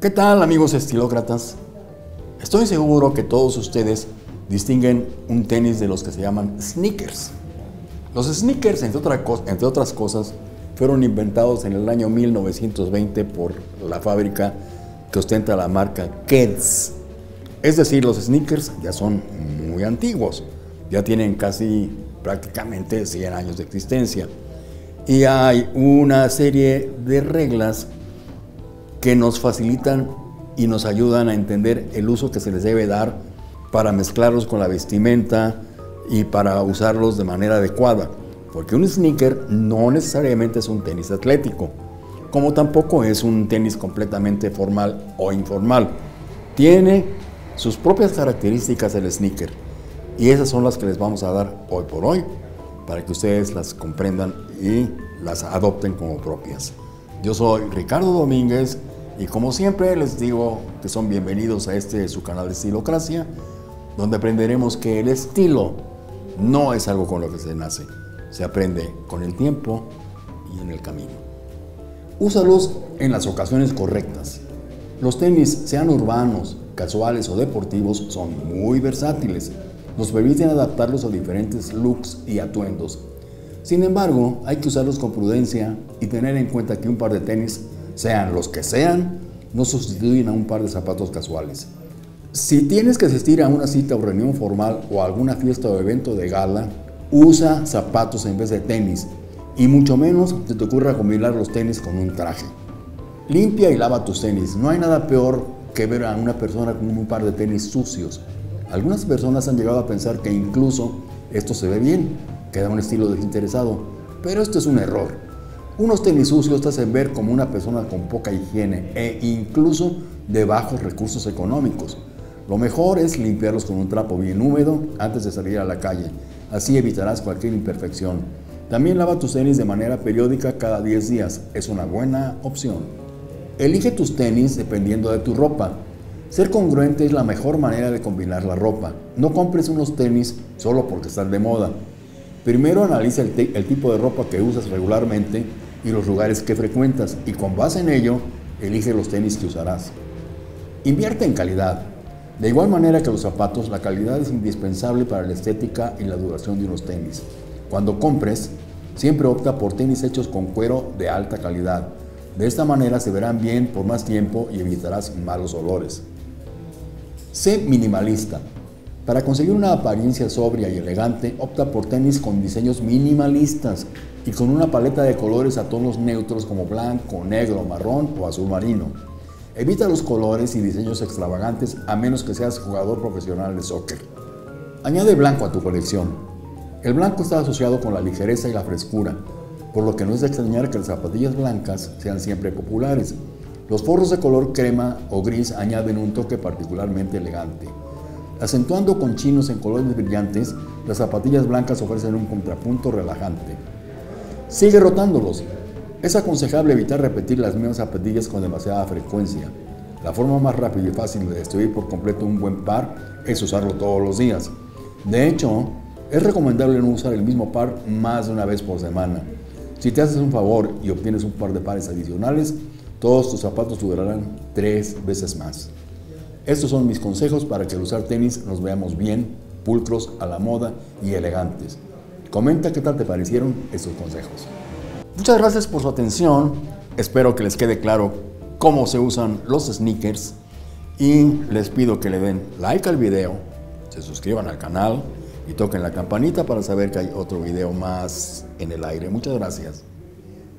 ¿Qué tal, amigos estilócratas? Estoy seguro que todos ustedes distinguen un tenis de los que se llaman sneakers. Los sneakers, entre otras cosas, fueron inventados en el año 1920 por la fábrica que ostenta la marca Keds. Es decir, los sneakers ya son muy antiguos, ya tienen casi prácticamente 100 años de existencia. Y hay una serie de reglas que nos facilitan y nos ayudan a entender el uso que se les debe dar para mezclarlos con la vestimenta y para usarlos de manera adecuada. Porque un sneaker no necesariamente es un tenis atlético, como tampoco es un tenis completamente formal o informal. Tiene sus propias características el sneaker y esas son las que les vamos a dar hoy por hoy para que ustedes las comprendan y las adopten como propias. Yo soy Ricardo Domínguez y como siempre les digo que son bienvenidos a su canal de Estilocracia, donde aprenderemos que el estilo no es algo con lo que se nace, se aprende con el tiempo y en el camino. Úsalos en las ocasiones correctas. Los tenis, sean urbanos, casuales o deportivos, son muy versátiles. Nos permiten adaptarlos a diferentes looks y atuendos. Sin embargo, hay que usarlos con prudencia y tener en cuenta que un par de tenis, sean los que sean, no sustituyen a un par de zapatos casuales. Si tienes que asistir a una cita o reunión formal o a alguna fiesta o evento de gala, usa zapatos en vez de tenis y mucho menos se te ocurra combinar los tenis con un traje. Limpia y lava tus tenis. No hay nada peor que ver a una persona con un par de tenis sucios. Algunas personas han llegado a pensar que incluso esto se ve bien, que da un estilo desinteresado, pero esto es un error. Unos tenis sucios te hacen ver como una persona con poca higiene e incluso de bajos recursos económicos. Lo mejor es limpiarlos con un trapo bien húmedo antes de salir a la calle, así evitarás cualquier imperfección. También lava tus tenis de manera periódica cada 10 días, es una buena opción. Elige tus tenis dependiendo de tu ropa. Ser congruente es la mejor manera de combinar la ropa. No compres unos tenis solo porque están de moda. Primero analiza el tipo de ropa que usas regularmente y los lugares que frecuentas y con base en ello, elige los tenis que usarás. Invierte en calidad. De igual manera que los zapatos, la calidad es indispensable para la estética y la duración de unos tenis. Cuando compres, siempre opta por tenis hechos con cuero de alta calidad. De esta manera se verán bien por más tiempo y evitarás malos olores. Sé minimalista. Para conseguir una apariencia sobria y elegante, opta por tenis con diseños minimalistas y con una paleta de colores a tonos neutros como blanco, negro, marrón o azul marino. Evita los colores y diseños extravagantes a menos que seas jugador profesional de soccer. Añade blanco a tu colección. El blanco está asociado con la ligereza y la frescura, por lo que no es de extrañar que las zapatillas blancas sean siempre populares. Los forros de color crema o gris añaden un toque particularmente elegante. Acentuando con chinos en colores brillantes, las zapatillas blancas ofrecen un contrapunto relajante. Sigue rotándolos. Es aconsejable evitar repetir las mismas zapatillas con demasiada frecuencia. La forma más rápida y fácil de destruir por completo un buen par es usarlo todos los días. De hecho, es recomendable no usar el mismo par más de una vez por semana. Si te haces un favor y obtienes un par de pares adicionales, todos tus zapatos durarán 3 veces más. Estos son mis consejos para que al usar tenis nos veamos bien, pulcros, a la moda y elegantes. Comenta qué tal te parecieron estos consejos. Muchas gracias por su atención. Espero que les quede claro cómo se usan los sneakers y les pido que le den like al video, se suscriban al canal y toquen la campanita para saber que hay otro video más en el aire. Muchas gracias.